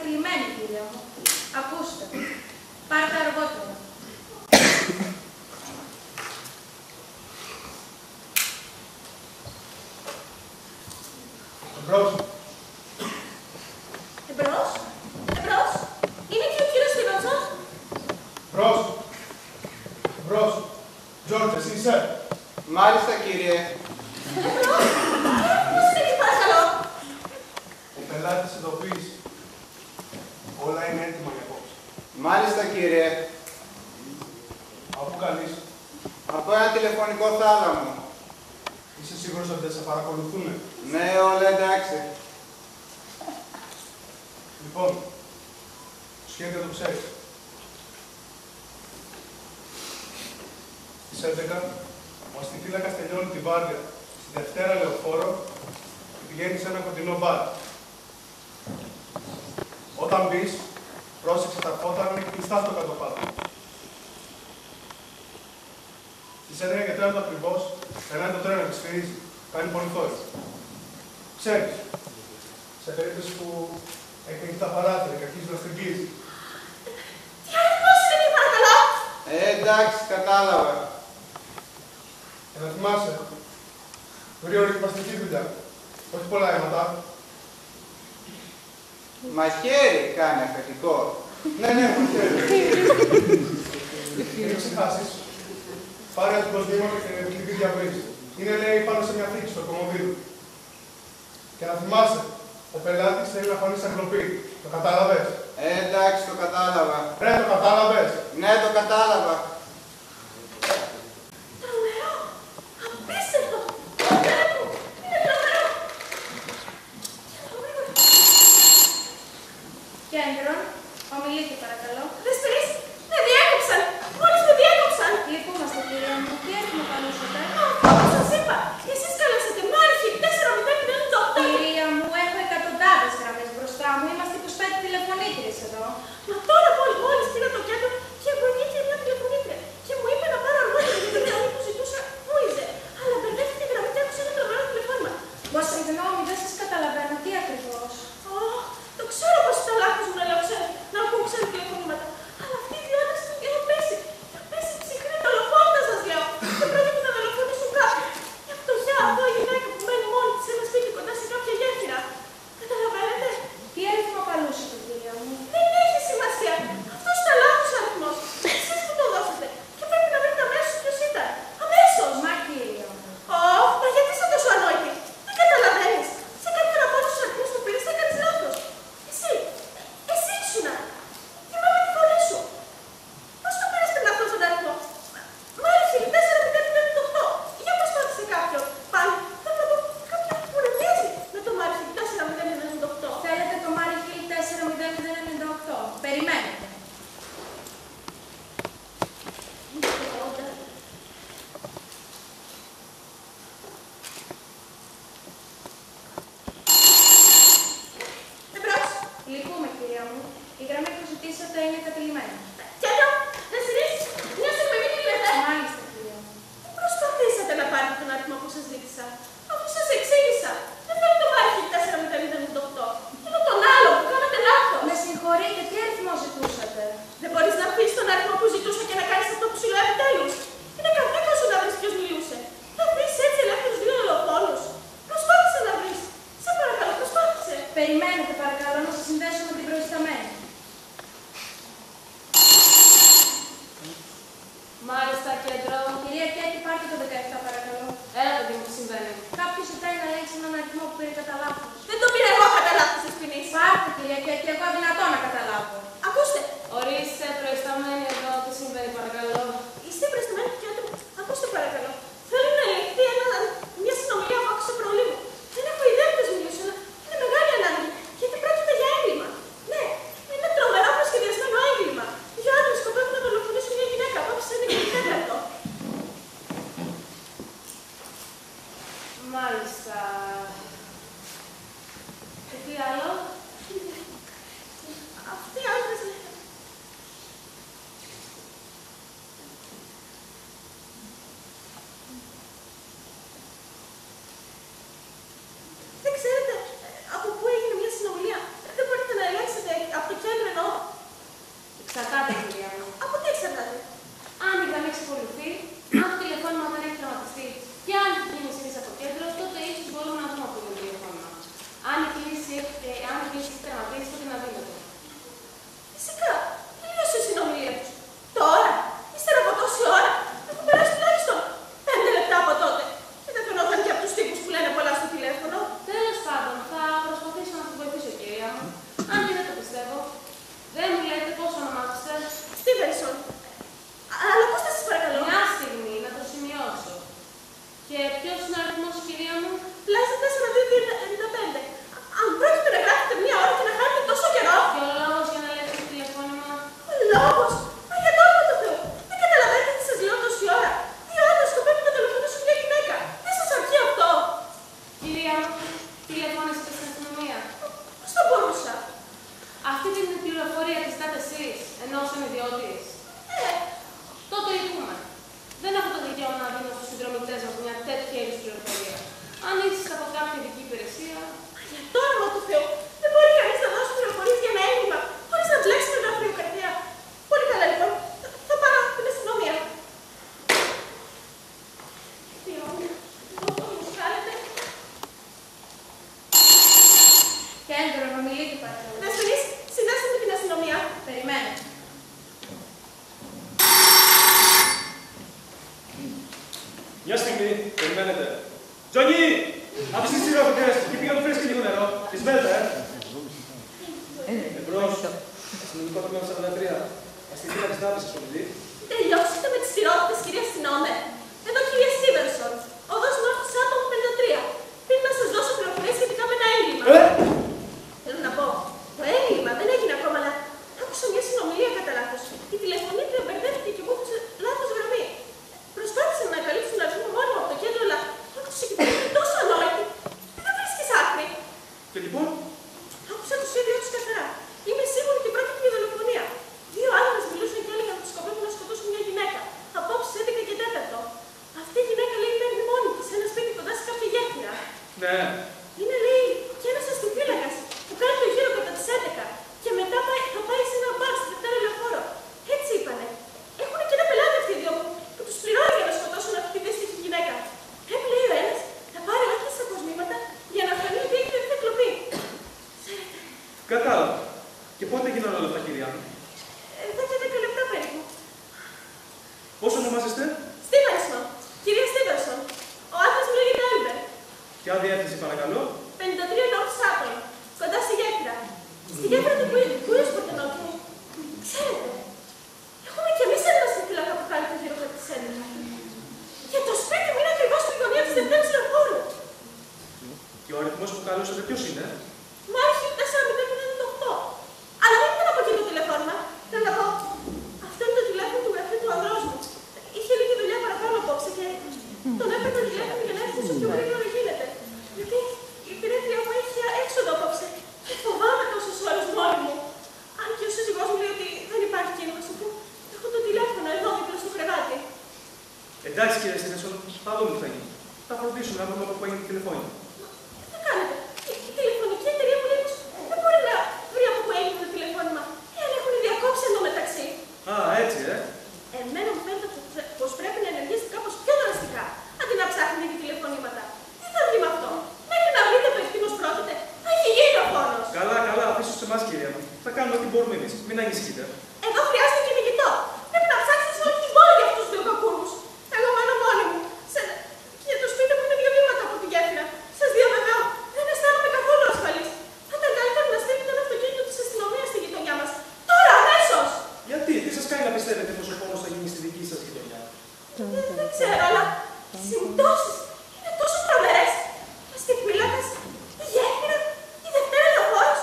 κλειμένη, κυρία μου. Ακούστε. Πάρτε αργότερα. Εμπρός. Εμπρός. Εμπρός. Είναι και ο κύριος Στίβενσον. Εμπρός. Εμπρός. Τζόρτζ, εσύ είσαι. Μάλιστα, κύριε. Εμπρός. Πώς είναι εκεί, παρακαλώ. Ο πελάτης ειδοποίησε. Όλα είναι έτοιμα για απόψε. Μάλιστα, κύριε. Από πού καλείς. Από ένα τηλεφωνικό θάλαμο. Είσαι σίγουρος ότι δεν σε παρακολουθούνε. Ναι, όλα εντάξει. Λοιπόν, το σχέδιο το ξέρεις. Στις 11, ο αστιφύλακας τελειώνει τη βάρδια στη Δευτέρα Λεωφόρο και πηγαίνει σε ένα κοντινό μπαρ. Όταν μπεις, πρόσεξε τα φώτα να είναι κλειστά στο κατωπάτο. Στις 11 και 4 ακριβώς, περνάει το τρένο και σφυρίζει. Κάνει πολύ θόρυβο. Ξέρεις, σε περίπτωση που έχει ανοιχτά παράθυρα και αρχίζει να στριγγίζει. Τι αριθμός είναι εκεί, παρακαλώ. Εντάξει, κατάλαβα. Και να θυμάσαι, γρήγορη και παστική δουλειά. Όχι πολλά αίματα. Μαχαίρι κάνει αφεντικό. Ναι, μαχαίρι. Μην ξεχάσεις. Πάρε το προσβήμα και την επικλητή διαβρύση. Είναι, λέει, πάνω σε μια θήκη στο κομμωδίο. Και να θυμάσαι, ο πελάτης θέλει να φανεί σαν κλοπή. Το κατάλαβες. Εντάξει, το κατάλαβα. Ρε, το κατάλαβες. Ναι, το κατάλαβα. Τρομερό. Απίστευτο. Τρομερό. Είναι τρομερό. Κέντρον, ομιλείτε παρακαλώ. Δεσποινής, με διέκοψαν. Μόλις με διέκοψαν. Λυπούμαστε, κυρία μου. Τι έχουμε καλούσατε. Όπως σας είπα, εσείς καλέσατε Μάρχη 4-0-0-8. Κυρία μου, έχω εκατοντάδες γραμμές μπροστά μου. Είμαστε 25 τηλεφωνήτριες εδώ. Μα τώρα μόλις πήγα το κέντρο και βοηθήθηκε μια τηλεφωνήτρια. Και μου είπε να πάρω αργότερα γιατί η γραμμή που ζητούσα βούιζε. Αλλά μπερδεύτηκε η γραμμή και άκουσε ένα τρομερό τηλεφώνημα. Μα συγγνώμη, δεν σας καταλαβαίνω. Τι ακριβώς. Το ξέρω πως τα λάθος μου να ακούω ξένα τηλεφωνήματα. Αλλά αυτή η διόραση του θα πέσει. Θα πέσει ψυχρή δολοφόνητα, σας λέω. Και πρόκειται να δολοφονήσουν κάποιον. Μια φτωχιά εδώ η γυναίκα που μένει μόνη της σε ένα σπίτι κοντά σε κάποια γέφυρα. Καταλαβαίνετε. Τι αριθμό καλούσατε, κυρία μου. Δεν έχει σημασία. Αυτός ήταν λάθος αριθμός. Εσείς που το δώσατε. Και πρέπει να βρείτε αμέσως ποιος ήταν. Αμέσως. Μα κυρία μου. Μα γιατί είσαι τόσο ανόητη. Δεν καταλαβαίνεις. Σε κάποιον από όλους τους αριθμούς που πήρες έκανες λάθος. Εσύ ήσουνα. Θυμάμαι τη φωνή σου. Πώς το πήρες πριν αυτόν τον αριθμό. Μάλιστα, 4-0-0-8. Για πώς πάτησε κάποιον. Πάλι, θέλω να πω κάποιον που να μοιάζει με το Μάριχιλ 4-0-0-8. Θέλετε το Μάριχιλ 4-0-0-8. Περιμένετε. Εμπρός. Λυπούμε, κυρία μου. Η γραμμή που ζητήσατε είναι κατηλημένη. Κέντρο, Δεσποινής, μια στιγμή μην κλείνετε. Μάλιστα, κυρία μου. Τι προσπαθήσατε να πάρετε τον αριθμό που σας ζήτησα, αφού σας εξήγησα. Δεν θέλω το Μάριχιλ 4-0-0-8. Θέλω τον άλλο που κάνατε λάθος. Με συγχωρείτε, τι αριθμό ζητούσατε. Δεν μπορείς να πεις τον αριθμό που ζητούσα και να κάνεις αυτό που σου λέω επιτέλους. Είναι καθήκον σου να βρεις ποιος μιλούσε. Θα βρεις έτσι ελεύθερους δύο δολοφόνους. Προσπάθησε να βρεις. Σε παρακαλώ, προσπάθησε. Περιμένετε, παρακαλώ, να σας συνδέσω με την προϊσταμένη. Μάλιστα, κέντρο. Κυρία Κέτη, πάρτε το 17, παρακαλώ. Έλα, παιδί μου, τι συμβαίνει. Κάποιος ζητάει να ελέγξει έναν αριθμό που πήρε κατά λάθος. Δεν το πήρα εγώ κατά λάθος, Δεσποινής. Πάρτε, κυρία Κέτη, εγώ αδυνατό να καταλάβω. Ακούστε. Ορίστε, προϊσταμένη εδώ, τι συμβαίνει, παρακαλώ. Είστε προϊσταμένη και άτομο. Ακούστε, παρακαλώ. Θέλω να ελεγχθεί μια συνομιλία που άκουσα προλίγου. Δεν έχω ιδέα ποιος μιλούσε, αλλά είναι μεγάλη ανάγκη. Γιατί πρόκειται για έγκλημα. Ναι, είναι τρομερά προσχεδιασμένο έγκλημα. Δύο άντρες σκοπεύουν να δολοφονήσουν μια γυναίκα απόψε είναι και τέταρτο. Μάλιστα. Και τι άλλο. Αυτοί οι άντρες Τηλεφώνησατε στην αστυνομία. Πώς θα μπορούσα. Αυτή την πληροφορία τη ζητάτε εσείς, ενώ σαν ιδιώτης. Τότε λυπούμε. Δεν έχω το δικαίωμα να δίνω στους συνδρομητές μας μια τέτοια είδους πληροφορία. Αν είστε από κάποια ειδική υπηρεσία. Για το όνομα του Θεού, δεν μπορεί κανείς να δώσει πληροφορίες για ένα έγκλημα χωρίς να μπλέξει με γραφειοκρατία. Πολύ καλά, λοιπόν. Θα πάρω την αστυνομία. Τι ωραία. Αυτό μου σκάλετε. Κέντρο, να μιλείτε παρακαλώ. Δεσποινής, συνδέστε με την αστυνομία. Περιμένω. Μια στιγμή, περιμένετε. Τζονί! Αφήστε τις τυρόπιτες και πήγα το φρέσκι λίγο νερό. Τις βέλτα, Εμπρός. Αστυνομικό τμήμα 43. Αστυνομία της Νάπης, ασχοληθεί. Τελειώσετε με τις τυρόπιτες, κυρία Αστυνόμε. Εδώ, κυρία Σίβερσον. Οδός Νότου άτομο 53. Πριν να σας δώσω πληροφορίες σχετικά με ένα έγκλημα. Θέλω να πω, το έγκλημα δεν έγινε ακόμα, αλλά άκουσα μια συνομιλία κατά λάθος. Η τηλεφωνήτρια μπερδεύτηκε και μου έδωσε λάθος γραμμή. Προσπάθησα να καλύψω τον αριθμό μόνιμο από το κέντρο, αλλά άκουσα και πήρε τόσο ανόητη. Δεν βρίσκεις άκρη. Και λοιπόν, Άκουσα το σχέδιό τους καθαρά. Είμαι σίγουρη ότι πρόκειται για δολοφονία. Δύο άντρες μιλούσαν και έλεγαν ότι σκοπεύουν να σκοτώσουν μια γυναίκα. Απόψε 11 και 4. Αυτή η γυναίκα λέει μένει μόνη της σε ένα σπίτι κοντά σε κάποια γέφυρα. ναι. Είναι λέει και ένας αστιφύλακας που κάνει το γύρο κατά τις 11 και μετά θα πάει σε ένα μπαρ στη Δευτέρα Λεωφόρο. Έτσι είπανε. Έχουν και ένα πελάτη αυτοί οι δύο που τους πληρώνει για να σκοτώσουν αυτή τη δύστιχη γυναίκα. Πρέπει λέει ο ένας να πάρει άρχιες αποσμήματα για να φανεί ότι έχει δεχθεί κλοπή. Ξέρετε. Κατάλαβα. Και πότε γίνανε όλα αυτά, κυρία μου? Εδώ και 10 λεπτά περίπου. Πώς ονομάζεστε? Στίβενσον. Κυρία Στίβενσον. Ο άντρας μου λέγεται Έλμπερ. Ποια διεύθυνση, παρακαλώ? 53 North Sutton. Κοντά στη γέφυρα. Στη γέφυρα του Queensport Νότου. Ξέρετε, έχουμε κι εμείς ένα αστιφύλακα που κάνει το γύρο κατά τις 11. Και το σπίτι μου είναι ακριβώς στη γωνία της Δευτέρας Λεωφόρου. Και ο αριθμός που καλούσατε ποιος είναι? Μάχη 4-0-8. Αλλά δεν ήταν από εκεί το τηλεφώνημα. Θέλω να πω, αυτό είναι το τηλέφωνο του γραφείου του ανδρός μου. Είχε λίγη δουλειά παραπάνω απόψε και τον έπαιρνα τηλέφωνο για να έρθει όσο πιο γρήγορα γίνεται. Γιατί η υπηρέτρια μου έχει έξοδο απόψε και φοβάμαι τόσες ώρες μόνη μου. Αν και ο σύζυγός μου λέει ότι δεν υπάρχει κίνδυνος, αφού έχω το τηλέφωνο εδώ δίπλα στο κρεβάτι. Εντάξει, κύριε Στίβενσον, θα δούμε τι θα γίνει. Θα φροντίσουμε να βρούμε από πού έγινε το τηλεφώνημα. Τι θα κάνετε, η τηλεφωνική εταιρεία μου λέει πως δεν μπορεί να βρει από πού έγινε το τηλεφώνημα, εάν έχουν διακόψει εδώ μεταξύ. Α, έτσι, Εμένα μου φαίνεται πως πρέπει να ενεργήσετε κάπως πιο δραστικά, αντί να ψάχνετε για τηλεφωνήματα. Τι θα βγει με αυτό, μέχρι να βρείτε περί τίνος πρόκειται, θα έχει γίνει ο φόνος. Καλά, καλά, αφήσου σε εμάς, κυρία μου. Θα κάνουμε ό,τι μπορούμε εμείς. Μην ανησυχείτε. Εδώ χρειάζεται κυνηγητό. Πρέπει να ψάξετε σε όλη την πόλη για αυτούς τους δύο κακούρους. Εγώ μένω μόνη μου. Και το σπίτι μου είναι 2 βήματα από τη γέφυρα. Σας διαβεβαιώ, δεν αισθάνομαι καθόλου ασφαλής. Θα ήταν καλύτερα να στείλετε ένα αυτοκίνητο της αστυνομίας στη γειτονιά μας. Τώρα, αμέσως! Γιατί, τι σας κάνει να πιστεύετε πως ο πόνος θα γίνει στη δική σας γειτονιά? Δεν ξέρω, αλλά οι συμπτώσεις είναι τόσο τρομερές. Αστιφύλακας, η γέφυρα, η Δευτέρα Λεωφόρος.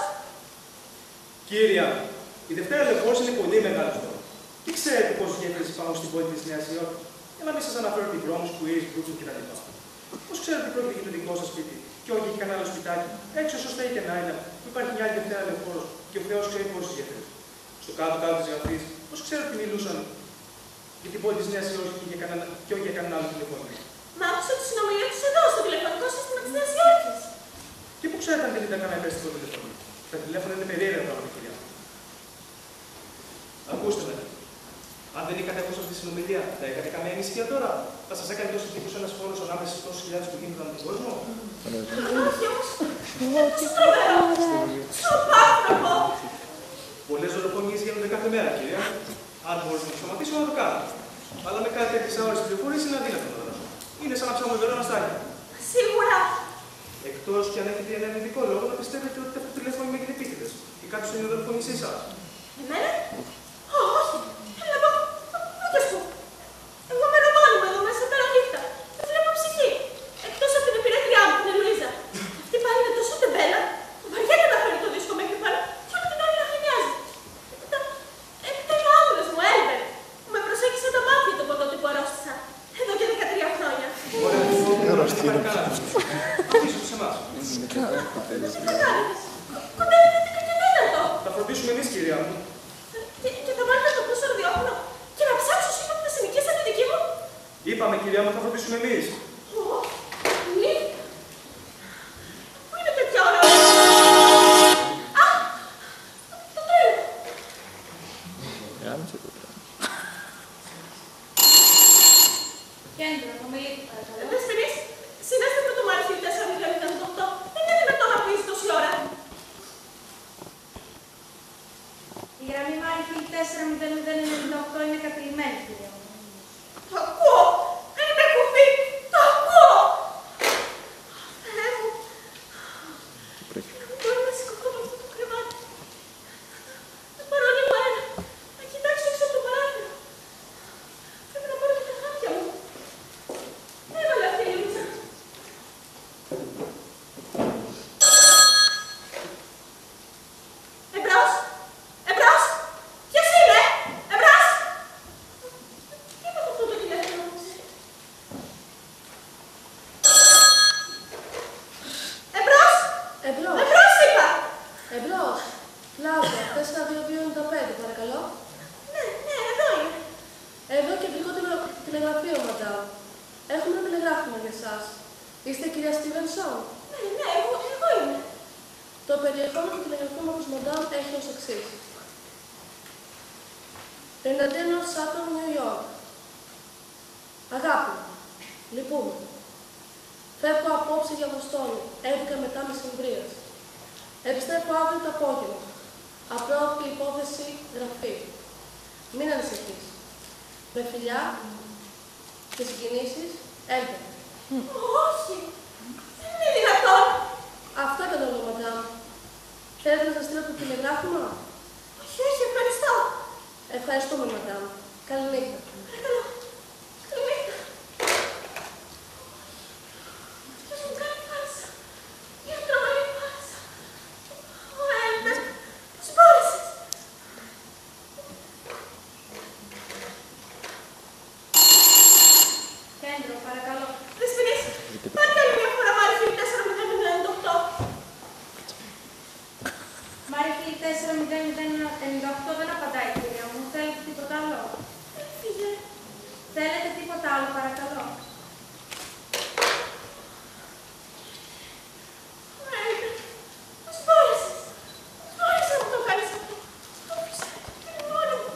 Κύρια, η Δευτέρα Λεωφόρος είναι πολύ μεγάλος τώρα. Τι ξέρετε πόσες γέφυρες υπάρχουν στην πόλη της Νέας Υόρκης? Για να μην σας αναφέρω δρόμους, Queens, Brooklyn κτλ. Πώς ξέρετε ότι πρόκειται για το δικό σας σπίτι και όχι για κανένα άλλο σπιτάκι? Έξω σωστά ή και να είναι, που υπάρχει μια άλλη Δευτέρα Λεωφόρος και ο Θεός ξέρει πόσες γέφυρες. Στο κάτω-κάτω της γραφής, πώς ξέρετε ότι μιλούσαν για την πόλη της Νέας Υόρκης και όχι για κανένα άλλο τηλεφώνημα? Μα άκουσα τη συνομιλία τους εδώ, στο τηλεφωνικό σύστημα της Νέας Υόρκης. Και πού ξέρετε αν δεν ήταν κανένα ευαίσθητο τηλέφωνο? Τα τηλέφωνα είναι περίεργα πράγματα, κυρία. Ακούστε με. Αν δεν είχατε ακούσει αυτή τη συνομιλία, θα είχατε καμία ανησυχία τώρα? Θα σας έκανε τόσο τύπος ένας φόρος ανάμεσα στις τόσες χιλιάδες που γίνονταν τον κόσμο? Όχι όμως, είναι τόσο τρομερό. Σοπάνθρωπο. Πολλές δολοφονίες γίνονται κάθε μέρα, κυρία. Αν μπορείς να το σταματήσω, να το κάνω. Αλλά με κάτι τέτοιες ώρες πληροφορίες είναι αδύνατο να το δώσω. Είναι σαν να ψάχνουμε βερό αναστάκια. Σίγουρα. Εκτός κι αν έχετε έναν ειδικό λόγο να πιστεύετε ότι αυτό το τηλέφωνο έγινε επίτηδες και κάποιος είναι δολοφονήσει εσάς. Εμένα? Όχι. Θέλω να πω, ούτε σου. Εγώ μένω μόνη μου εδώ μέσα πέρα νύχτα. Δεν βλέπω ψυχή. Εκτός από την υπηρέτριά μου, την Ελουίζα. Αυτή πάλι είναι τόσο τεμπέλα που βαριέται να φέρει το δίσκο μέχρι πάνω και όλη την ώρα να χανιάζει. Έπειτα είναι ο άντρας μου, Έλμπερ, που με προσέγγισε τα μάτια τον ποτό που αρρώστησα. Εδώ και 13 χρόνια. Ωραία, αφήσου σε εμάς. Κοντεύεται την τέταρτο. Θα φροντίσουμε εμείς, κυρία μου. Και θα βάλετε το πίσω ραδιόφωνο και να ψάξω σύμφωνα με τα συνοικία σαν τη δική μου. Είπαμε, κυρία μου, θα φροντίσουμε εμείς. Ναι. Πού είναι τέτοια ώρα? Α, το τρένο. Κέντρο, ομιλείτε παρακαλώ. Δεσποινής, συνέστε με το μάρφι 4.008. Δεν είναι δυνατόν να πεις τόση ώρα. Η γραμμή Μάρφιλ 4.008 είναι κατηλημένη, κυρία μου. Το ακούω. Δεν είμαι κουφή. Το ακούω. Θεέ μου. Δεν μπορεί να σηκωθώ με αυτό το κρεβάτι. Να πάρω λίγο αέρα. Να κοιτάξω έξω από το παράθυρο. Πρέπει να πάρω και τα χάπια μου. Έβαλε αυτή η λούτσα. Εμπρός! Εμπρός! Ποιος είναι? Εμπρός! Τι είπα αυτό το τηλέφωνο μου? Εμπρός! Εμπρός. Εμπρός είπα! Εμπρός. Πλάζα, 42295, παρακαλώ. Ναι, εδώ είναι. Εδώ κεντρικό τηλεγραφείο, μαντάμ. Έχουμε ένα τηλεγράφημα για εσάς. Είστε η κυρία Στίβενσον? Ναι, εγώ είμαι. Το περιεχόμενο του τηλεγραφήματος, μαντάμ, έχει ως εξής. 51 North Saturn, New York. Αγάπη, λυπούμε. Φεύγω απόψε για Βοστόνη, 11 μετά μεσημβρίας. Επιστρέφω αύριο το απόγευμα. Απρόοπτη υπόθεση γραφή. Μην ανησυχείς. Με φιλιά και συγκινήσεις, έλτε. Όχι. Δεν είναι δυνατόν. Αυτό ήταν όλο, μαντάμ. Θέλετε να σας στείλω το τηλεγράφημα? Όχι, ευχαριστώ. Ευχαριστούμε, μαντάμ. Καληνύχτα. Παρακαλώ. Καληνύχτα. Ποιος μου κάνει φάρσα. Μια τρομερή φάρσα. Ο Έλμπερ. Πώς μπόρεσες? Κέντρο, παρακαλώ. Δεσποινής, πάρτε άλλη μια φορά Μάρφιλ 4.098. Μάρφιλ 4.098 δεν απαντάει, κυρία μου. Θέλετε τίποτα άλλο? Φύγε. Θέλετε τίποτα άλλο, παρακαλώ? Ο Έλμπερ. Πώς μπόρεσες? Πώς μπόρεσες να μου το κάνεις αυτό? Το άφησα. Είναι μόνο μου.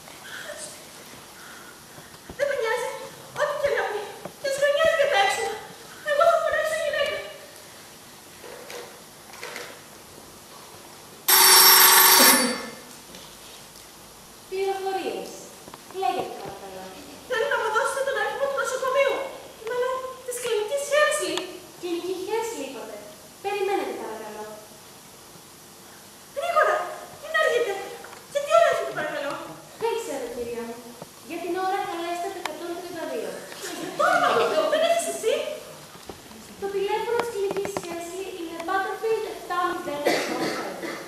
Δεν με νοιάζει. Ό,τι και να πει. Και ας με νοιάζει και τα έξοδα. Εγώ θα φωνάξω γυναίκα. Πληροφορίες. Λέγεται παρακαλώ. Θέλω να μου δώσετε τον αριθμό του νοσοκομείου. Μάλλον της κλινικής Χέρσλι. Κλινική Χέρσλι είπατε. Περιμένετε παρακαλώ. Γρήγορα. Μην αργείτε. Και τι ώρα έχετε παρακαλώ? Δεν ξέρω, κυρία μου. Για την ώρα καλέστε το 132. Το όνομα του Θεού, δεν έχεις εσύ? Το τηλέφωνο της κλινικής Χέρσλι είναι Butterfield 7085.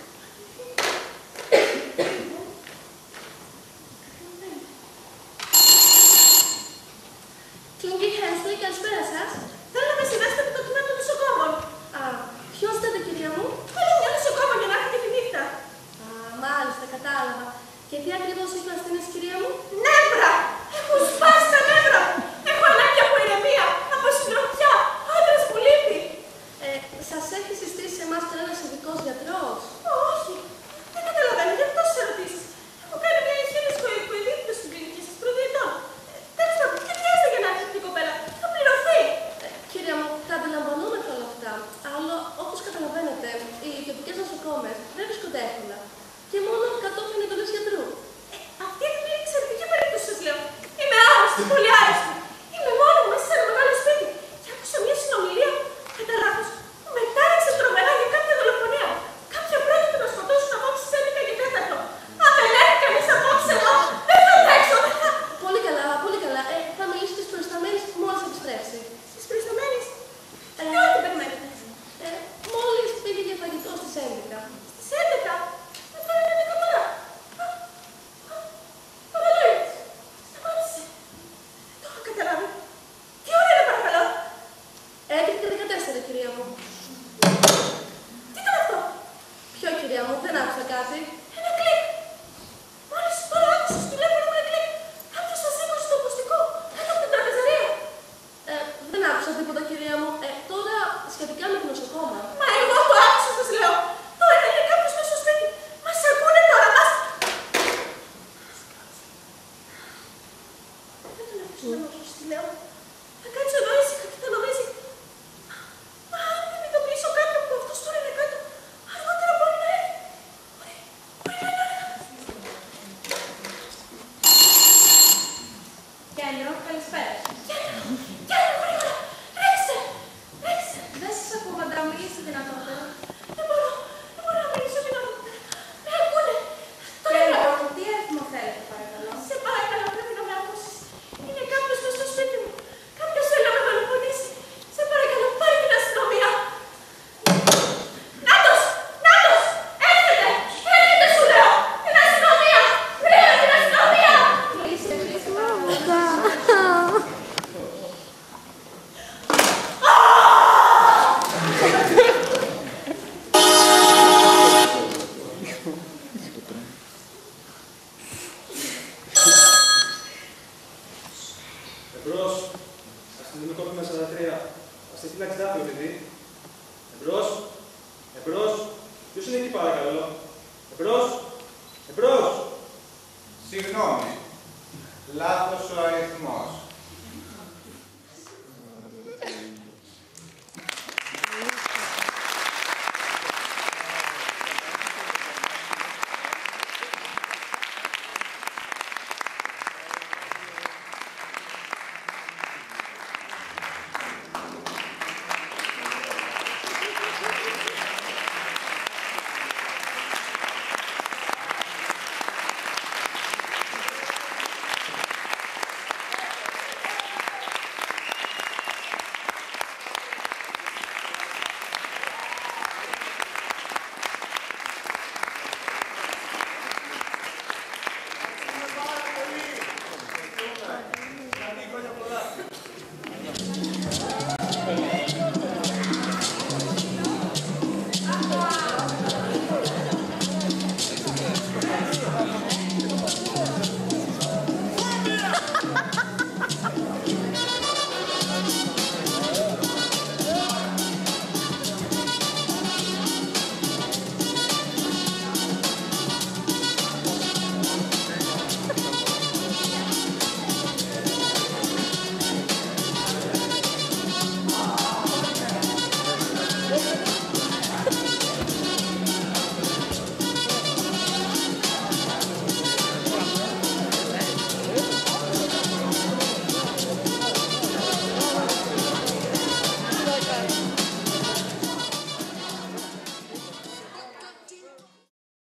Κλινική Χένσλι, καλησπέρα σας. Θέλω να με συνδέσετε με το τμήμα των νοσοκόμων. Α, ποιος είστε, κυρία μου? Θέλω μια νοσοκόμα για να έρχεται τη νύχτα. Α, μάλιστα, κατάλαβα. Και τι ακριβώς έχει να στείλεις, κυρία μου? Νεύρα! Έχουν σπάσει τα νεύρα! Έχω ανάγκη από ηρεμία, από συντροφιά, άντρας που λείπει. Σας έχει συστήσει εμάς κανένας ειδικός γιατρός? Όχι, δεν καταλαβαίνω για τόσες ερωτήσεις. Έχω κάνει μια εγχείρηση κοειδίτητο στην κλινική σας προδιετών. Τέλος πάντων, τι χρειάζεται για να έρθει η κοπέλα? Θα πληρωθεί. Κυρία μου, τα αντιλαμβανόμεθα όλα αυτά. Αλλά όπως καταλαβαίνετε, οι ιδιωτικές νοσοκόμες δεν βρίσκονται εύκολα. Και μόνο κατόπιν εντολής γιατρού. Αυτή είναι μια εξαιρετική περίπτωση, σας λέω. Είμαι άρρωστη, πολύ άρρωστη. Είμαι μόνη μου μέσα σε ένα μεγάλο σπίτι. Και άκουσα μια συνομιλία κατά λάθος. Με τάραξε τρομερά για κάποια δολοφονία. Κάποια πρόκειται να σκοτώσουν απόψε στις 11 και 4. Αν δεν έρθει κανείς απόψε εδώ, δεν θα τρέξω, δεν θα. Πολύ καλά, πολύ καλά. Θα μιλήσω στις προϊσταμένες μόλις επιστρέψει. Στις προϊσταμένες. Τι ώρα την περιμένετε? Μόλις πήγε για φαγητό στις 11. Στις 11. Δεν θα είναι 11 τώρα. Παραλόγητος. Σταμάτησε. Το έχω καταλάβει. Τι ώρα είναι παρακαλώ? 11 και 14, κυρία μου. Δεν άκουσα κάτι. Ένα κλικ. Μόλις τώρα άκουσες το τηλέφωνο με κλικ. Κάποιος σας σήκωσε το ακουστικό. Κάτω από την τραπεζαρία. Δεν άκουσα τίποτα, κυρία μου. Τώρα σχετικά με το νοσοκόμα. Μα εγώ το άκουσα, σας λέω. Τώρα είναι κάποιος μέσα στο σπίτι. Μας ακούνε τώρα, μας. Δεν τον άκουσα να μας τι λέω. Θα κάτσω εδώ ήσυχα και θα νομίζει. Μα αν δεν ειδοποιήσω κάποιον που αυτός τώρα είναι κάτω, αργότερα μπορεί να έρθει. Μπορεί να είναι αργά. Κέντρο, καλησπέρα. Κέντρο, γρήγορα. Ρέξτε. Δεν σας ακούω, μαντά, μιλήστε δυνατότερα. Δεν μπορώ να μιλήσω δυνατότερα. Με ακούνε. Τώρα Κέντρο, τι αριθμό θέλετε, παρακαλώ. σε παρακαλώ, πρέπει να με ακούσεις. Είναι κάποιος μες στο σπίτι μου. Κάποιος θέλει να με δολοφονήσει. Σε παρακαλώ, πάρε την αστυνομία. Νάτος! Έρχεται! Έρχεται, σου λέω! Την αστυνομία! Γρήγορα την αστυνομία! Κλείστε, παρακαλώ. Εμπρός. Αστυνομικό τμήμα 43. Αστυνομική φύλαξη Δάφιο, παιδί. Εμπρός. Ποιος είναι εκεί, παρακαλώ. Εμπρός. Συγγνώμη. Λάθος ο αριθμός.